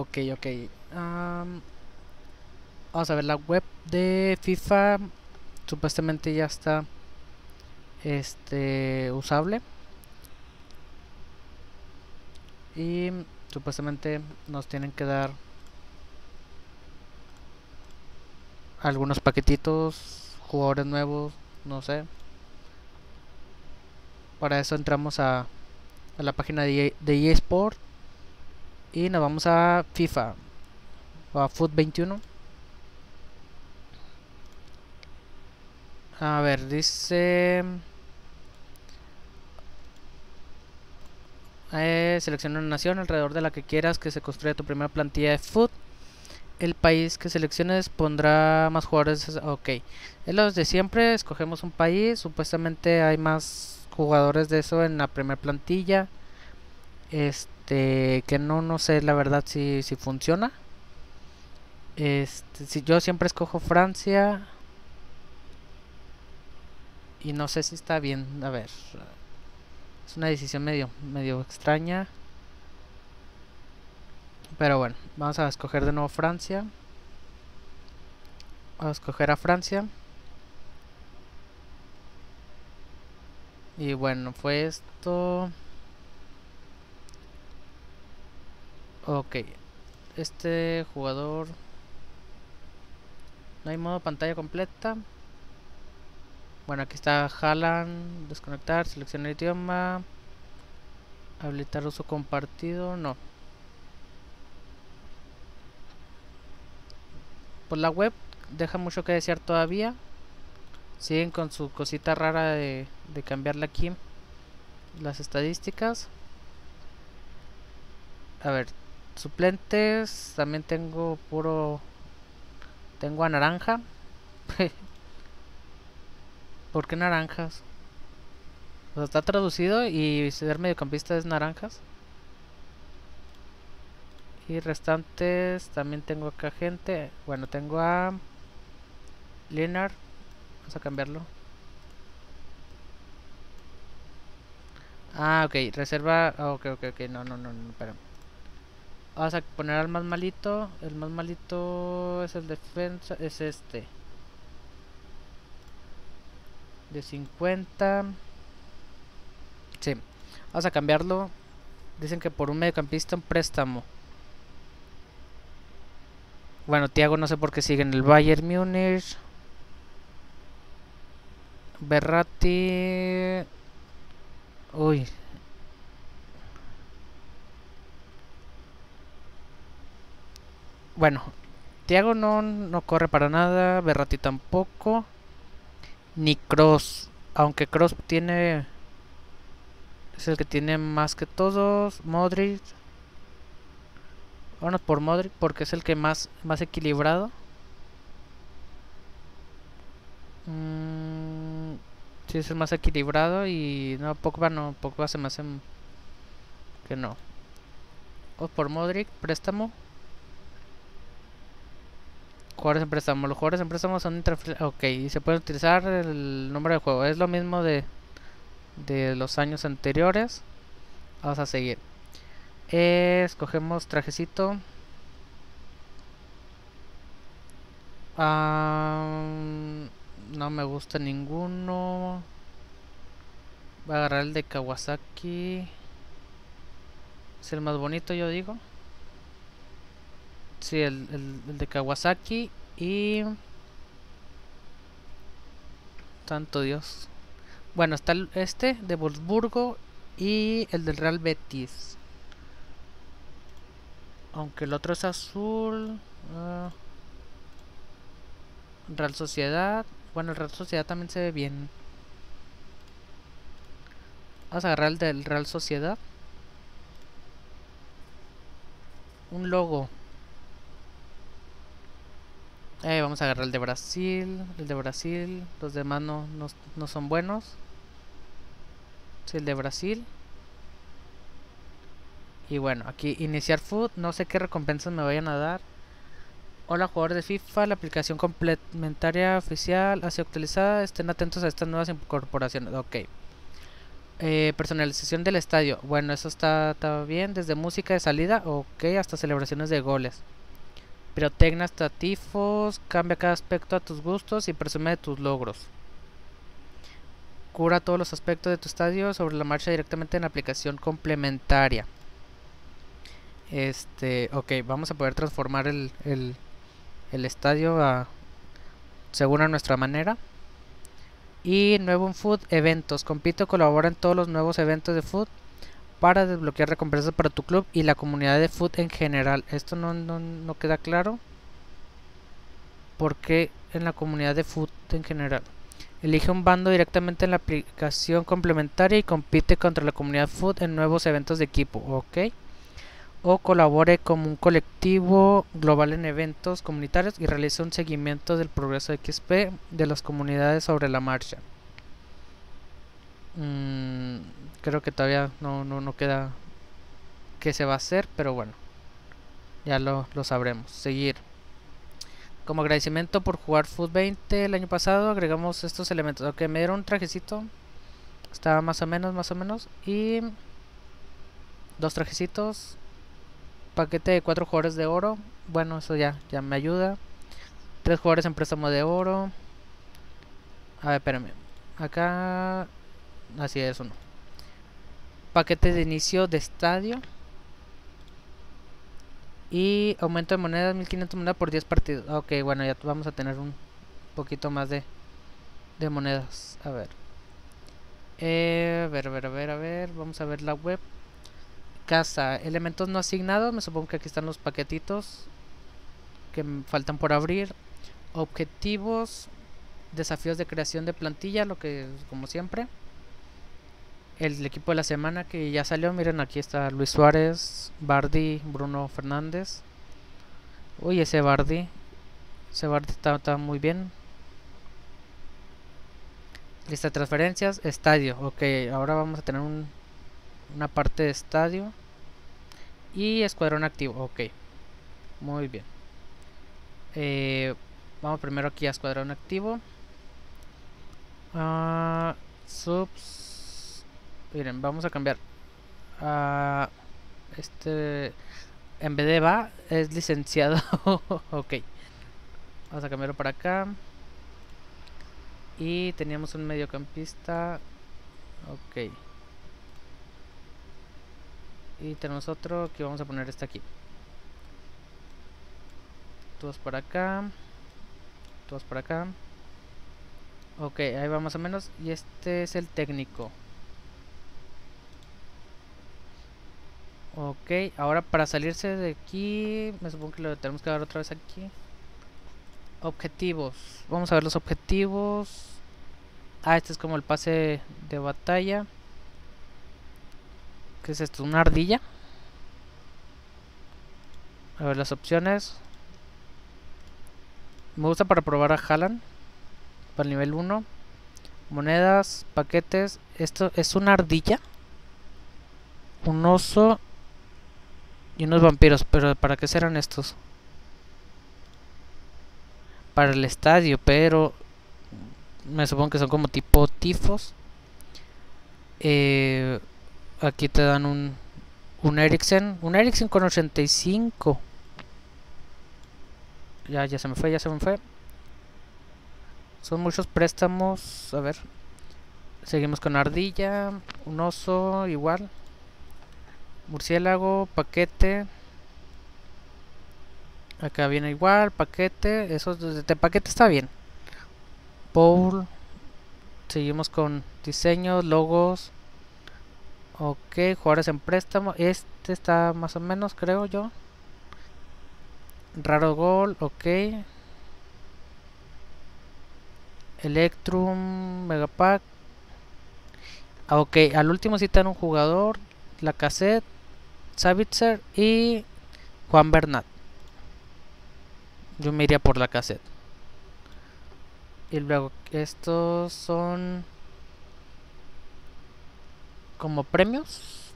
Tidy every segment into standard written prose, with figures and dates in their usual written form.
Ok. Vamos a ver la web de FIFA. Supuestamente ya está usable. Y supuestamente nos tienen que dar algunos paquetitos, jugadores nuevos, no sé. Para eso entramos a la página de eSport y nos vamos a FIFA o a FUT 21. A ver, dice selecciona una nación alrededor de la que quieras que se construya tu primera plantilla de FUT. El país que selecciones pondrá más jugadores. Ok, es lo de siempre. Escogemos un país. Supuestamente hay más jugadores de eso en la primera plantilla. Que no sé la verdad si funciona. Si yo siempre escojo Francia. Y no sé si está bien. A ver. Es una decisión medio extraña. Pero bueno, vamos a escoger de nuevo Francia. Vamos a escoger a Francia. Y bueno, fue esto. Ok. Este jugador. No hay modo pantalla completa. Bueno, aquí está Haaland. Desconectar, seleccionar idioma. Habilitar uso compartido. No. Pues la web deja mucho que desear todavía. Siguen con su cosita rara de cambiarle aquí las estadísticas. A ver, suplentes. También tengo puro. Tengo a naranja. ¿Por qué naranjas? O sea, está traducido y ser mediocampista es naranjas. Y restantes también tengo acá gente. Bueno, tengo a Leonard. Vamos a cambiarlo. Ah, ok, reserva. Ok. No, espera. Vamos a poner al más malito. El más malito es el defensa. Es este. De 50. Sí. Vamos a cambiarlo. Dicen que por un mediocampista un préstamo. Bueno, Thiago no sé por qué sigue en el Bayern Múnich. Berratti. Uy. Bueno, Thiago no corre para nada. Berratti tampoco. Ni Cross. Aunque Cross tiene. Es el que tiene más que todos. Modric. Vámonos por Modric porque es el que más equilibrado. Sí, es el más equilibrado. Y no, Pogba no. Pogba se me hace que no. Vamos por Modric, préstamo. Jugadores en préstamo. Los jugadores en préstamo son ok, y se puede utilizar el número de juego. Es lo mismo de los años anteriores. Vamos a seguir. Escogemos trajecito. No me gusta ninguno. Voy a agarrar el de Kawasaki. Es el más bonito, yo digo. Sí, el de Kawasaki. Y... Santo Dios. Bueno, está este de Wolfsburgo y el del Real Betis. Aunque el otro es azul. Real Sociedad. Bueno, el Real Sociedad también se ve bien. Vamos a agarrar el del Real Sociedad. Un logo. Vamos a agarrar el de Brasil. El de Brasil. Los demás no son buenos. Sí, el de Brasil. Y bueno, aquí iniciar food. No sé qué recompensas me vayan a dar. Hola jugadores de FIFA, la aplicación complementaria oficial ha sido actualizada. Estén atentos a estas nuevas incorporaciones. Ok. Personalización del estadio. Bueno, eso está bien. Desde música de salida, ok, hasta celebraciones de goles. Pirotecnia hasta tifos. Cambia cada aspecto a tus gustos y presume de tus logros. Cura todos los aspectos de tu estadio sobre la marcha directamente en la aplicación complementaria. Ok, vamos a poder transformar el estadio según a nuestra manera. Y nuevo en Food, eventos. Compite o colabora en todos los nuevos eventos de Food para desbloquear recompensas para tu club y la comunidad de Food en general. Esto no queda claro. ¿Por qué en la comunidad de Food en general? Elige un bando directamente en la aplicación complementaria y compite contra la comunidad Food en nuevos eventos de equipo. Ok. O colabore como un colectivo global en eventos comunitarios y realice un seguimiento del progreso de XP de las comunidades sobre la marcha. Creo que todavía no queda qué se va a hacer, pero bueno, ya lo sabremos. Seguir. Como agradecimiento por jugar Food 20 el año pasado, agregamos estos elementos. Ok, me dieron un trajecito. Estaba más o menos. Y 2 trajecitos. Paquete de 4 jugadores de oro. Bueno, eso ya me ayuda. 3 jugadores en préstamo de oro. A ver, espérame. Acá... Así es, uno. Paquete de inicio de estadio. Y aumento de monedas, 1500 monedas por 10 partidos. Ok, bueno, ya vamos a tener un poquito más de monedas. A ver. A ver. Vamos a ver la web. Casa, elementos no asignados. Me supongo que aquí están los paquetitos que me faltan por abrir. Objetivos, desafíos de creación de plantilla, lo que como siempre. El equipo de la semana que ya salió, miren, aquí está Luis Suárez, Bardi, Bruno Fernández. Uy, ese Bardi está muy bien. Lista de transferencias, estadio. Ok, ahora vamos a tener una parte de estadio. Y escuadrón activo, ok. Muy bien. Vamos primero aquí a escuadrón activo. Subs. Miren, vamos a cambiar. En vez de va, es licenciado. Ok. Vamos a cambiarlo para acá. Y teníamos un mediocampista. Ok. Y tenemos otro que vamos a poner este aquí. Todos para acá. Todos para acá. Ok, ahí va más o menos. Y este es el técnico. Ok, ahora para salirse de aquí, me supongo que lo tenemos que dar otra vez aquí. Objetivos. Vamos a ver los objetivos. Este es como el pase de batalla. ¿Qué es esto? ¿Una ardilla? A ver las opciones. Me gusta para probar a Haaland. Para el nivel 1. Monedas, paquetes. Esto es una ardilla. Un oso. Y unos vampiros. Pero ¿para qué serán estos? Para el estadio, pero me supongo que son como tipo tifos. Aquí te dan un Eriksen. Un Eriksen con 85. Ya se me fue. Son muchos préstamos. A ver. Seguimos con ardilla. Un oso igual. Murciélago, paquete. Acá viene igual, paquete. Eso de paquete está bien. Bowl. Seguimos con diseños, logos. Ok, jugadores en préstamo. Este está más o menos, creo yo. Raro gol, ok. Electrum, Megapack. Ok, al último citan un jugador. Lacazette, Savitzer y Juan Bernat. Yo me iría por Lacazette. Y luego estos son como premios.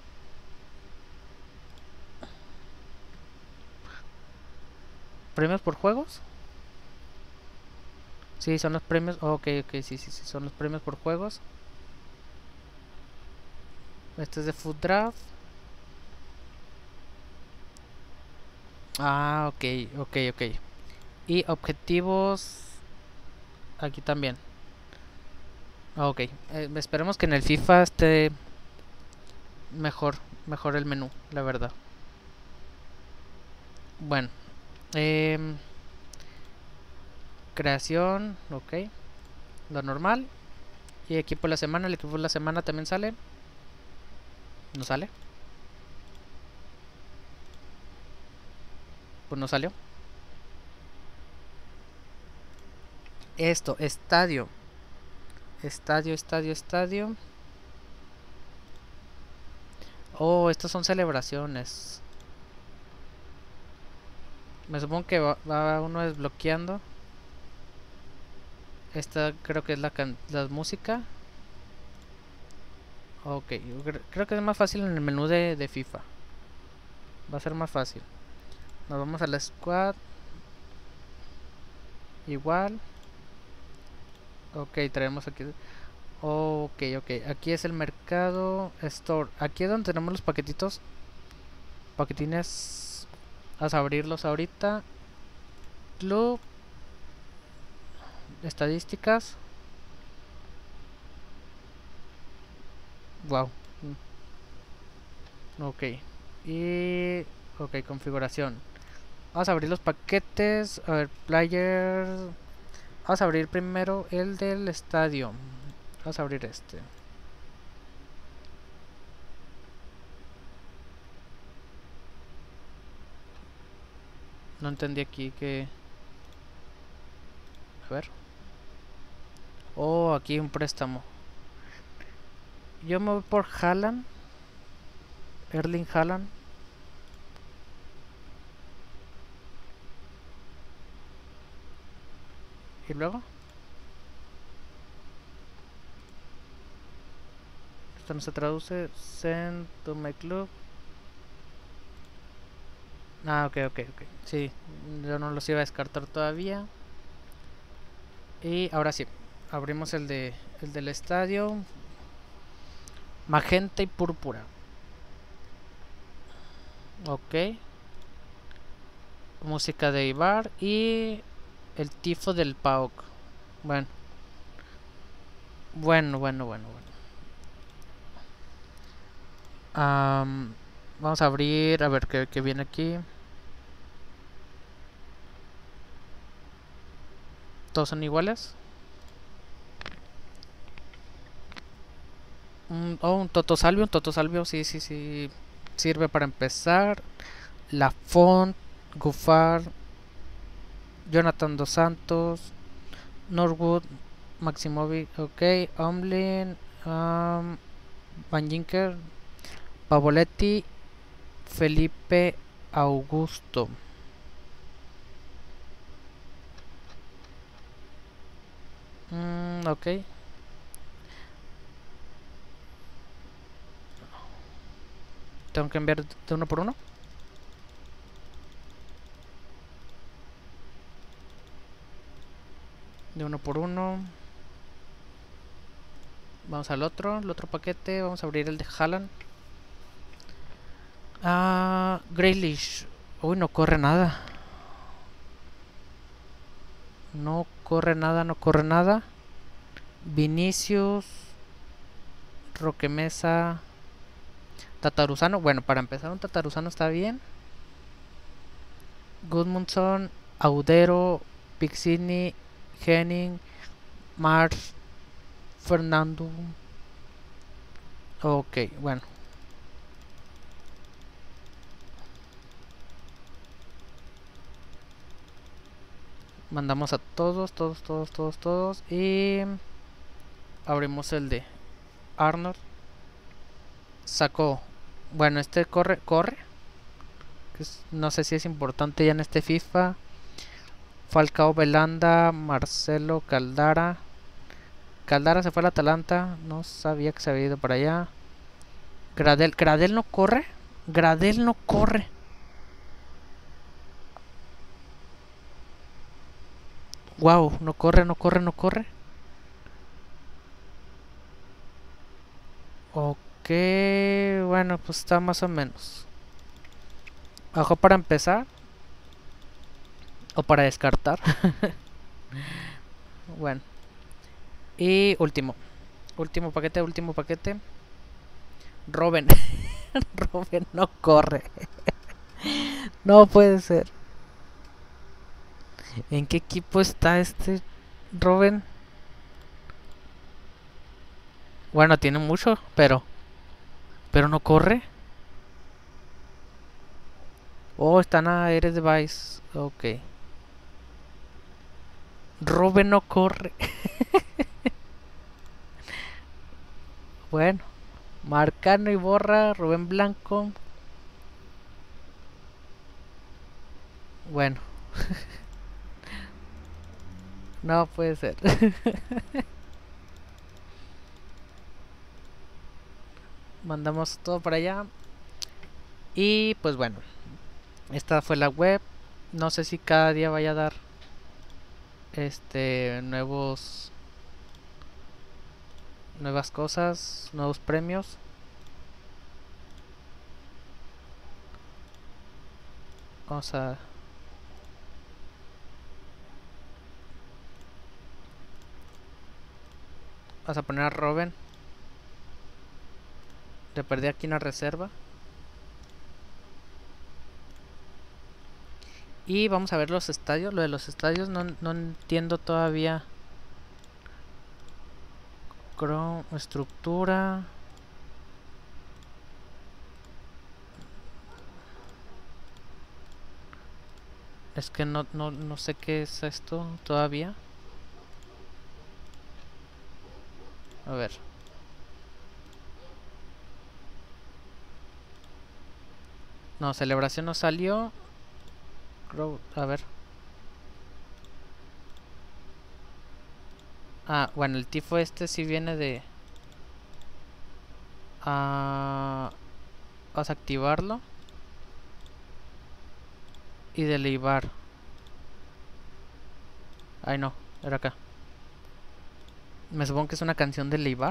¿Premios por juegos? Sí, son los premios. Ok, sí, son los premios por juegos. Este es de Food Draft. Ah, ok, ok, ok. Y objetivos aquí también. Ah, ok. Esperemos que en el FIFA esté mejor, mejor el menú, la verdad. Bueno, em, creación, ok, lo normal. Y equipo de la semana, el equipo de la semana también sale. ¿No sale? Pues no salió. Esto, estadio. Estadio, estadio, estadio. Oh, estas son celebraciones. Me supongo que va uno desbloqueando. Esta creo que es la música. Ok, creo que es más fácil en el menú de FIFA. Va a ser más fácil. Nos vamos a la squad. Igual. Ok, traemos aquí. Ok, ok. Aquí es el mercado store. Aquí es donde tenemos los paquetitos. Paquetines. Vas a abrirlos ahorita. Club. Estadísticas. Wow. Ok. Y... Ok, configuración. Vamos a abrir los paquetes. A ver, player. Vamos a abrir primero el del estadio. Vamos a abrir este. No entendí aquí que... A ver. Oh, aquí un préstamo. Yo me voy por Haaland. Erling Haaland. Y luego. Esto no se traduce. Send to my club. Ah, ok, ok, ok. Sí, yo no los iba a descartar todavía. Y ahora sí. Abrimos el del estadio. Magenta y púrpura. Ok. Música de Ibar y el tifo del PAOK. Bueno, bueno. Vamos a abrir, a ver qué viene aquí. Todos son iguales. Oh, un Totosalvio, sí, sí, sí. Sirve para empezar. La Font, Gufar, Jonathan Dos Santos, Norwood, Maximovic, ok, Omlin, Van Jinker, Pavoletti, Felipe Augusto. Ok. Tengo que enviar de uno por uno. De uno por uno. Vamos al otro, el otro paquete. Vamos a abrir el de Haaland. Grealish. Uy, no corre nada. No corre nada, no corre nada. Vinicius. Roque Mesa. Tataruzano. Bueno, para empezar un Tataruzano está bien. Gudmundsson. Audero. Pixini. Henning. Mars. Fernando. Ok, bueno. Mandamos a todos. Y abrimos el de Arnold. Sacó. Bueno, este corre. No sé si es importante ya en este FIFA. Falcao Belanda, Marcelo Caldara. Caldara se fue al Atalanta. No sabía que se había ido para allá. Gradel no corre. Gradel no corre. Wow, no corre. Ok. bueno, pues está más o menos. Abajo para empezar. O para descartar. Bueno. Y último. Último paquete. Robin. Robin no corre. No puede ser. ¿En qué equipo está este Robin? Bueno, tiene mucho, pero no corre. Oh, están a Eres Device. Ok. Robin no corre. Bueno. Marcano y borra. Rubén Blanco. Bueno. No puede ser. Mandamos todo para allá. Y pues bueno. Esta fue la web. No sé si cada día vaya a dar nuevas cosas, nuevos premios. Vamos a poner a Robin. Le perdí aquí una reserva. Y vamos a ver los estadios. Lo de los estadios no entiendo todavía. Chrome, estructura. Es que no sé qué es esto todavía. A ver. No, celebración no salió. A ver. Ah, bueno, el tifo este sí viene de... vamos a activarlo. Y de Leibar. Ay no, era acá. Me supongo que es una canción de Leibar.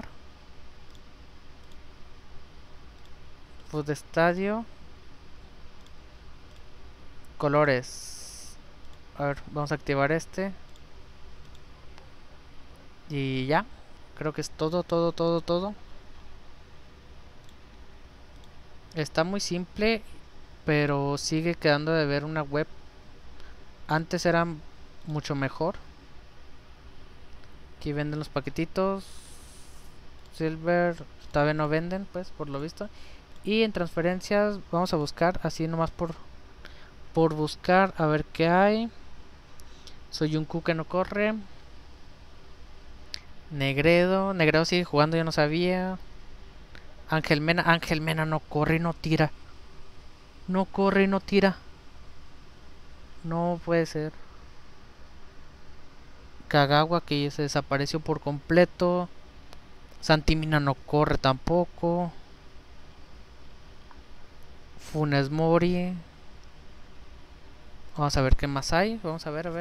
Food Estadio. Colores. A ver, vamos a activar este. Y ya. Creo que es todo. Está muy simple, pero sigue quedando de ver una web. Antes era mucho mejor. Aquí venden los paquetitos. Silver. Todavía no venden, pues, por lo visto. Y en transferencias vamos a buscar, así nomás por buscar, a ver qué hay. Soy un Q que no corre. Negredo sigue jugando, yo no sabía. Ángel Mena no corre y no tira. No corre y no tira. No puede ser. Kagawa que se desapareció por completo. Santimina no corre tampoco. Funes Mori. Vamos a ver qué más hay. Vamos a ver.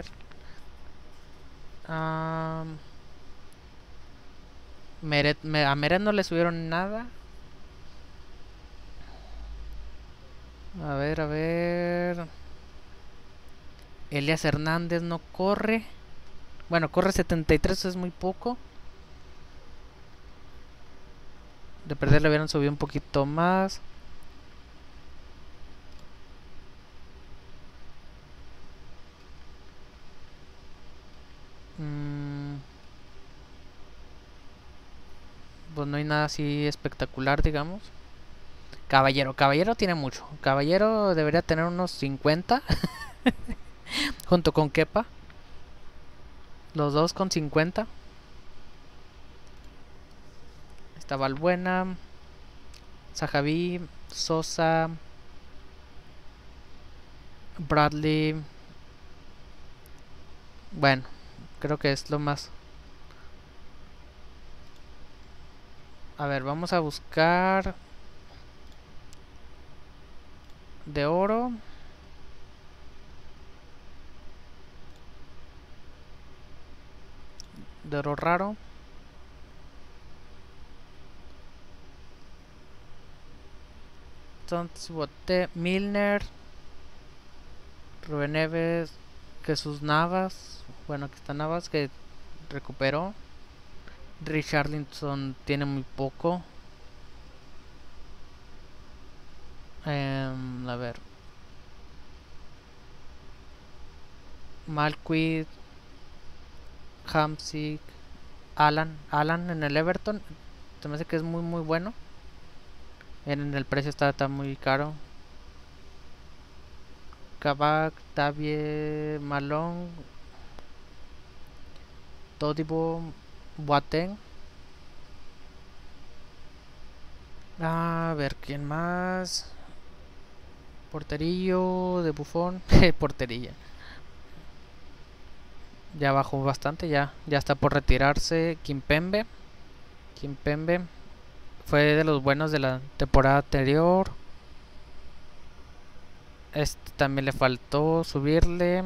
A Meret no le subieron nada. A ver. Elias Hernández no corre. Bueno, corre 73, es muy poco. De perder le hubieran subido un poquito más. Pues no hay nada así espectacular, digamos. Caballero tiene mucho. Caballero debería tener unos 50. Junto con Kepa. Los dos con 50. Está Valbuena. Sajaví. Sosa. Bradley. Bueno, creo que es lo más. A ver, vamos a buscar de oro. De oro raro. entonces voté Milner, Rubén Neves, Jesús Navas, bueno, que está Navas, que recuperó. Richarlison tiene muy poco. A ver. Malquid, Hamsik, Alan en el Everton. Se me hace que es muy bueno. En el precio está muy caro. Kabak, Tavie, Malone, Todibo, Boateng. A ver, ¿quién más? Porterillo de Buffon. Portería. Ya bajó bastante, ya está por retirarse. Kimpembe fue de los buenos de la temporada anterior. Este también le faltó subirle.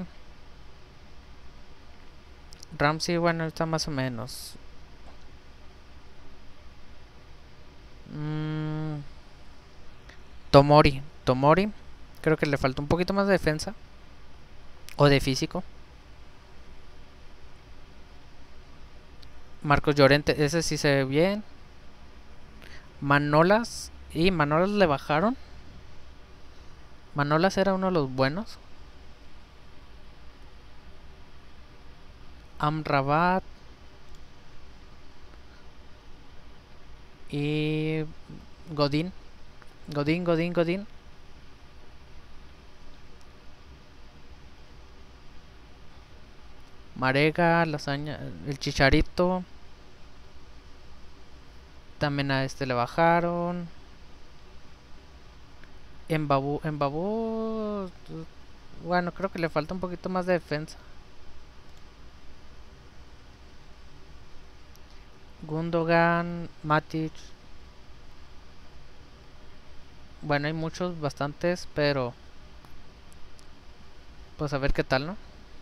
Ramsey, bueno, está más o menos. Tomori, creo que le falta un poquito más de defensa o de físico. Marcos Llorente, ese sí se ve bien. Manolas le bajaron. Manolas era uno de los buenos. Amrabat y Godín. Marega, Lasaña, el Chicharito. También a este le bajaron. Mbabu, bueno, creo que le falta un poquito más de defensa. Gundogan, Matic. Bueno, hay muchos, bastantes, pero pues a ver qué tal, ¿no?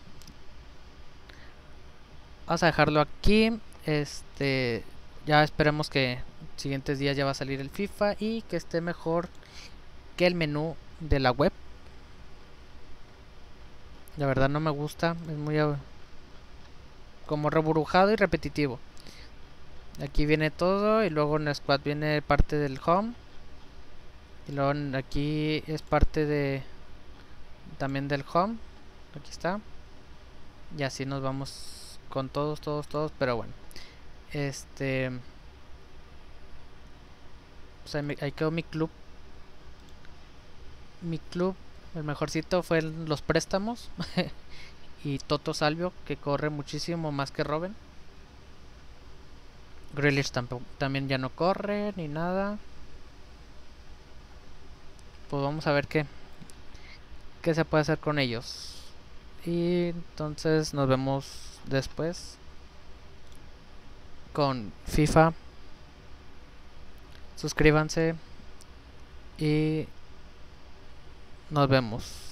Vamos a dejarlo aquí. Ya esperemos que siguientes días ya va a salir el FIFA y que esté mejor que el menú de la web. La verdad no me gusta, es muy como reburujado y repetitivo. Aquí viene todo y luego en Squad viene parte del home. Y luego aquí es parte de también del home. Aquí está. Y así nos vamos con todos, pero bueno. Pues ahí quedó mi club. El mejorcito fue los préstamos. Y Toto Salvio, que corre muchísimo más que Robben. Grealish también ya no corre ni nada. Pues vamos a ver qué se puede hacer con ellos. Y entonces nos vemos después con FIFA. Suscríbanse y nos vemos.